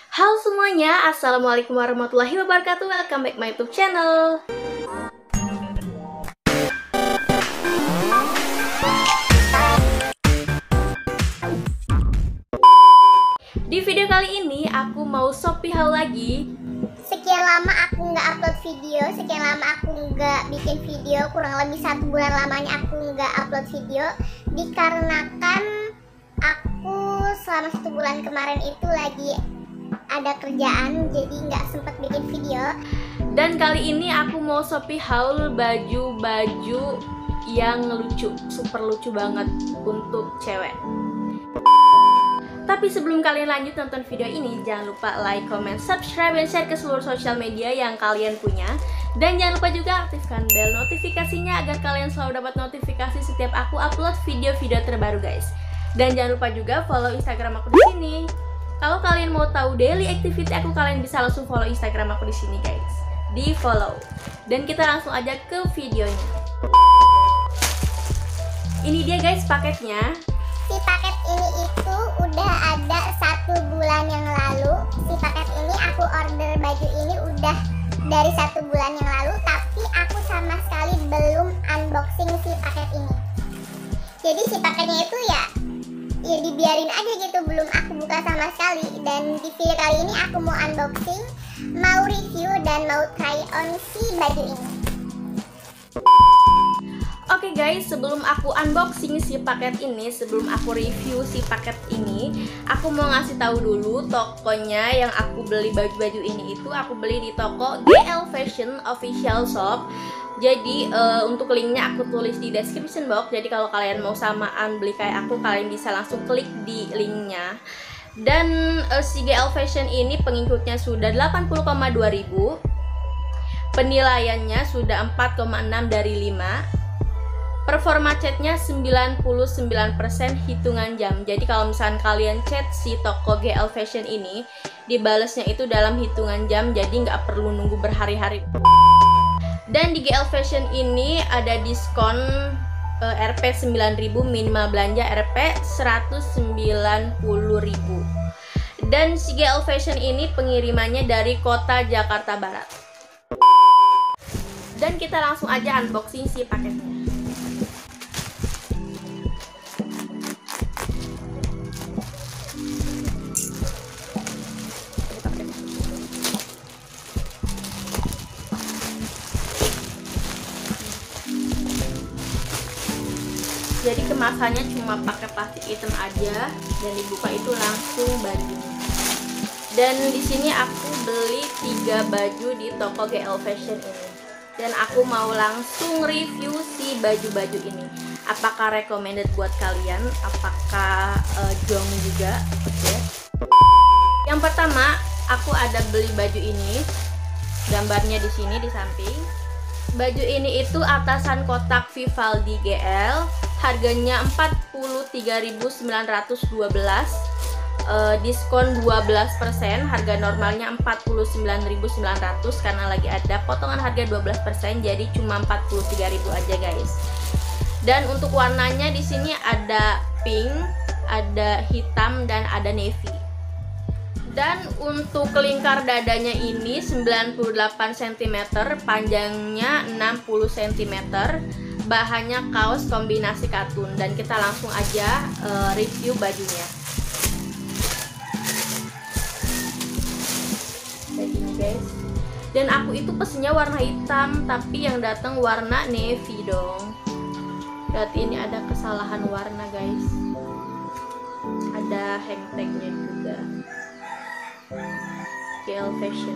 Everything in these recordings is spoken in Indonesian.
Halo semuanya, Assalamualaikum warahmatullahi wabarakatuh. Welcome back my YouTube channel. Di video kali ini aku mau Shopee haul lagi. Sekian lama aku nggak upload video, sekian lama aku nggak bikin video, kurang lebih 1 bulan lamanya aku nggak upload video, dikarenakan aku selama 1 bulan kemarin itu lagi ada kerjaan, jadi nggak sempet bikin video. Dan kali ini aku mau Shopee haul baju-baju yang lucu, super lucu banget untuk cewek. Tapi sebelum kalian lanjut nonton video ini, jangan lupa like, comment, subscribe, dan share ke seluruh sosial media yang kalian punya. Dan jangan lupa juga aktifkan bel notifikasinya agar kalian selalu dapat notifikasi setiap aku upload video-video terbaru, guys. Dan jangan lupa juga follow Instagram aku di sini. Kalau kalian mau tahu daily activity aku, kalian bisa langsung follow Instagram aku di sini, guys. Di follow. Dan kita langsung aja ke videonya. Ini dia, guys, paketnya. Si paket ini itu udah ada 1 bulan yang lalu. Si paket ini aku order baju ini udah dari 1 bulan yang lalu, tapi aku sama sekali belum unboxing si paket ini. Jadi si paketnya itu ya dibiarin aja gitu, belum aku buka sama sekali. Dan di video kali ini aku mau unboxing, mau review, dan mau try on si baju ini. Oke guys, sebelum aku unboxing si paket ini, sebelum aku review si paket ini, aku mau ngasih tahu dulu tokonya yang aku beli baju-baju ini itu aku beli di toko GL Fashion Official Shop. Jadi untuk linknya aku tulis di description box. Jadi kalau kalian mau samaan beli kayak aku, kalian bisa langsung klik di linknya. Dan si GL Fashion ini pengikutnya sudah 80,2.000, penilaiannya sudah 4,6 dari 5. Performa chatnya 99% hitungan jam. Jadi kalau misalkan kalian chat si toko GL Fashion ini, dibalesnya itu dalam hitungan jam, jadi nggak perlu nunggu berhari-hari. Dan di GL Fashion ini ada diskon Rp 9.000, minimal belanja Rp 190.000. Dan si GL Fashion ini pengirimannya dari kota Jakarta Barat. Dan kita langsung aja unboxing si paketnya. Jadi kemasannya cuma pakai plastik hitam aja, dan dibuka itu langsung bajunya. Dan di sini aku beli 3 baju di toko GL Fashion ini. Dan aku mau langsung review si baju-baju ini. Apakah recommended buat kalian? Apakah jong juga? Oke. Yang pertama, aku ada beli baju ini. Gambarnya di sini di samping. Baju ini itu atasan kotak Vivaldi GL, harganya 43.912, diskon 12%, harga normalnya 49.900 karena lagi ada potongan harga 12%, jadi cuma 43.000 aja, guys. Dan untuk warnanya di sini ada pink, ada hitam, dan ada navy. Dan untuk lingkar dadanya ini 98 cm, panjangnya 60 cm, bahannya kaos kombinasi katun. Dan kita langsung aja review bajunya. Kayak gini, guys. Dan aku itu pesennya warna hitam, tapi yang datang warna navy dong. Berarti ini ada kesalahan warna, guys. Ada hang tagnya juga. GL Fashion.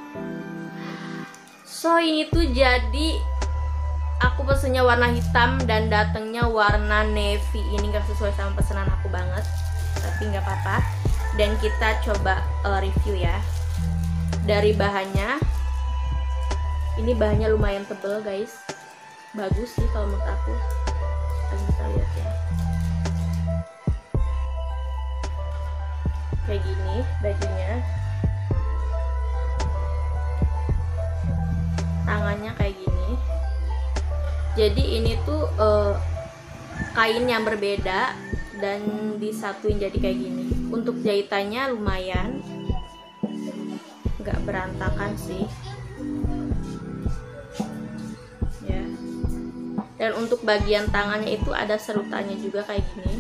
So ini tuh jadi aku pesennya warna hitam dan datangnya warna navy. Ini gak sesuai sama pesanan aku banget, tapi nggak apa-apa. Dan kita coba review ya. Dari bahannya, ini bahannya lumayan tebel, guys. Bagus sih kalau menurut aku. Kita lihat ya. Kayak gini bajunya. Tangannya kayak gini. Jadi ini tuh kain yang berbeda dan disatuin jadi kayak gini. Untuk jahitannya lumayan. berantakan sih ya. Dan untuk bagian tangannya itu ada serutannya juga kayak gini.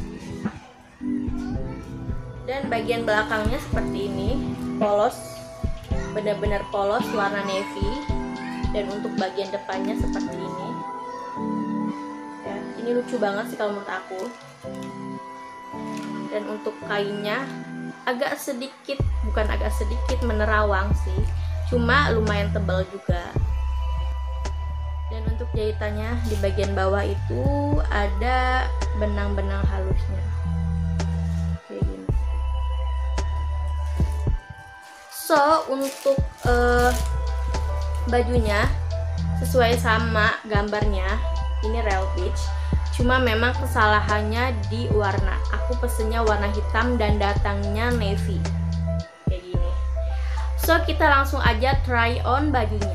Dan bagian belakangnya seperti ini, polos, benar-benar polos warna navy. Dan untuk bagian depannya seperti ini ya, ini lucu banget sih kalau menurut aku. Dan untuk kainnya agak sedikit, bukan agak sedikit, menerawang sih, cuma lumayan tebal juga. Dan untuk jahitannya di bagian bawah itu ada benang-benang halusnya kayak gini. So untuk bajunya sesuai sama gambarnya, ini Real Beach, cuma memang kesalahannya di warna. Aku pesennya warna hitam dan datangnya navy kayak gini. So kita langsung aja try on bajunya.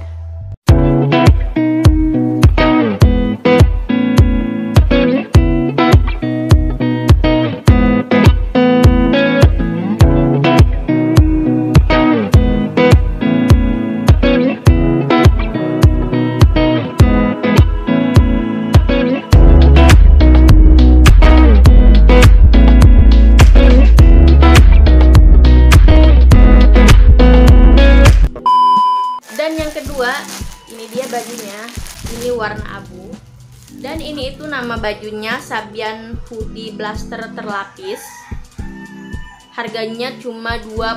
Ini dia bajunya, ini warna abu. Dan ini itu nama bajunya Sabian Hoodie Blaster terlapis. Harganya cuma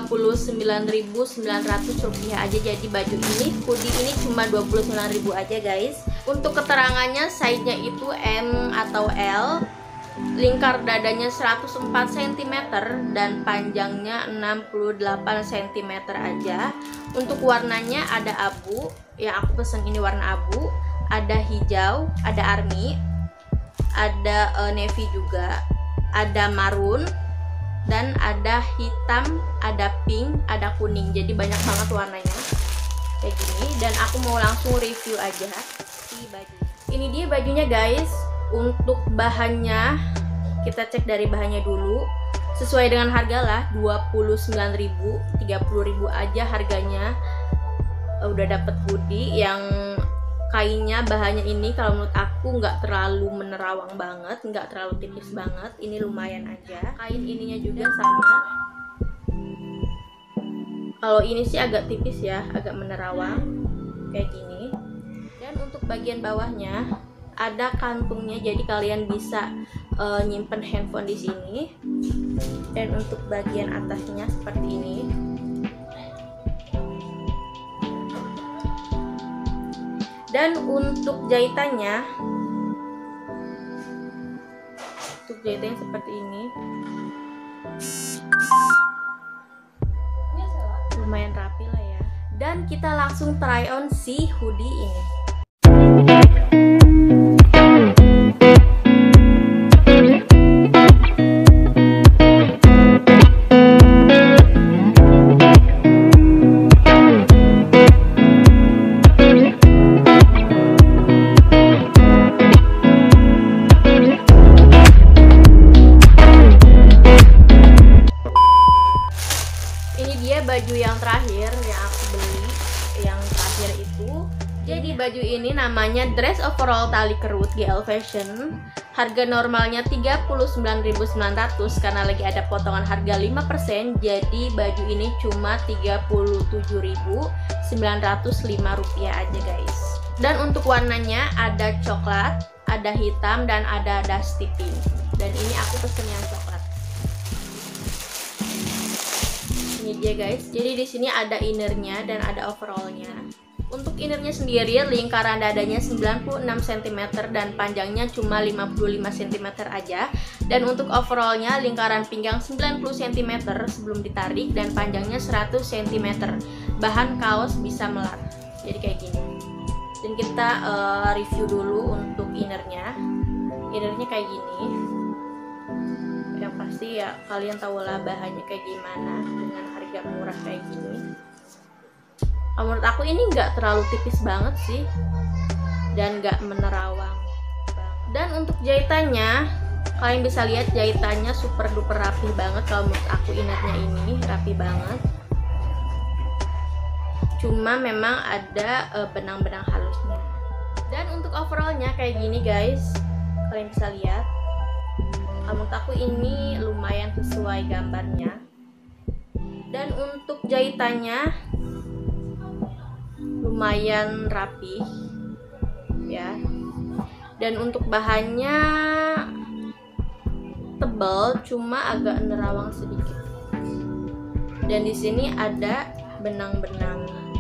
Rp29.900 aja. Jadi baju ini, hoodie ini cuma Rp29.000 aja guys. Untuk keterangannya size-nya itu M atau L. Lingkar dadanya 104 cm dan panjangnya 68 cm aja. Untuk warnanya ada abu, yang aku pesen ini warna abu, ada hijau, ada army, ada navy juga, ada maroon, dan ada hitam, ada pink, ada kuning. Jadi banyak banget warnanya kayak gini. Dan aku mau langsung review aja si baju. Ini dia bajunya guys. Untuk bahannya kita cek dari bahannya dulu. Sesuai dengan harga lah, 29.000, 30.000 aja harganya. Udah dapet hoodie yang kainnya, bahannya ini kalau menurut aku nggak terlalu menerawang banget, nggak terlalu tipis banget. Ini lumayan aja. Kain ininya juga sama. Kalau ini sih agak tipis ya, agak menerawang kayak gini. Dan untuk bagian bawahnya ada kantungnya, jadi kalian bisa nyimpen handphone di sini. Dan untuk bagian atasnya seperti ini. Dan untuk jahitannya seperti ini. Lumayan rapi lah ya. Dan kita langsung try on si hoodie ini. Baju yang terakhir yang aku beli, yang terakhir itu, jadi baju ini namanya dress overall tali kerut GL Fashion. Harga normalnya 39.900, karena lagi ada potongan harga 5%, jadi baju ini cuma 37.905 rupiah aja guys. Dan untuk warnanya ada coklat, ada hitam, dan ada dusty pink. Dan ini aku pesen yang coklat. Ini dia guys. Jadi di sini ada innernya dan ada overallnya. Untuk innernya sendiri lingkaran dadanya 96 cm dan panjangnya cuma 55 cm aja. Dan untuk overallnya lingkaran pinggang 90 cm sebelum ditarik dan panjangnya 100 cm. Bahan kaos bisa melar. Jadi kayak gini. Dan kita review dulu untuk innernya. Innernya kayak gini. Yang pasti ya kalian tahu lah bahannya kayak gimana dengan harga murah kayak gini. Menurut aku ini nggak terlalu tipis banget sih dan nggak menerawang. Dan untuk jahitannya kalian bisa lihat jahitannya super duper rapi banget. Kalau menurut aku innernya ini rapi banget. cuma memang ada benang-benang halusnya. Dan untuk overallnya kayak gini guys, kalian bisa lihat. Menurut aku ini lumayan sesuai gambarnya. Dan untuk jahitannya lumayan rapi ya. Dan untuk bahannya tebal, cuma agak nerawang sedikit. Dan di sini ada benang-benang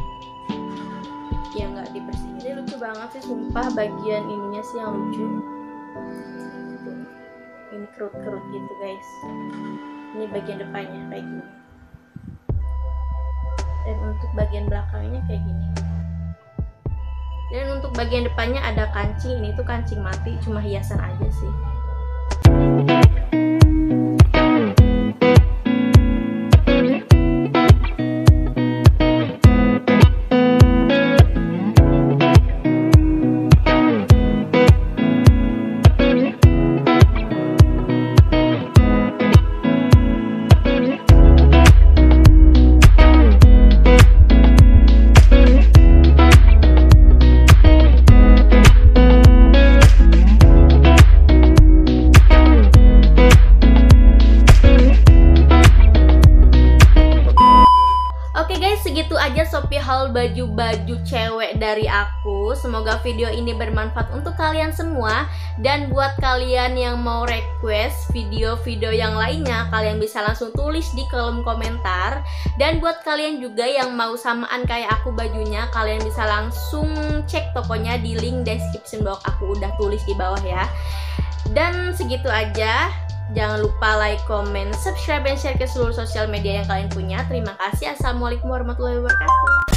yang nggak dibersihin. Ini lucu banget sih, sumpah bagian ininya sih yang lucu. Ini kerut-kerut gitu guys. Ini bagian depannya kayak gini. Dan untuk bagian belakangnya kayak gini. Dan untuk bagian depannya ada kancing. Ini tuh kancing mati, cuma hiasan aja sih. Segitu aja Shopee haul baju-baju cewek dari aku. Semoga video ini bermanfaat untuk kalian semua. Dan buat kalian yang mau request video-video yang lainnya, kalian bisa langsung tulis di kolom komentar. Dan buat kalian juga yang mau samaan kayak aku bajunya, kalian bisa langsung cek tokonya di link description box, aku udah tulis di bawah ya. Dan segitu aja. Jangan lupa like, comment, subscribe, dan share ke seluruh sosial media yang kalian punya. Terima kasih. Assalamualaikum warahmatullahi wabarakatuh.